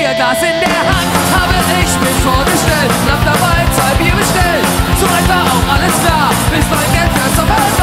Bierglas in der Hand, habe ich mich vorgestellt, hab dabei 2 Bier bestellt. Soweit war auch alles klar, bis mein Geld für Sommer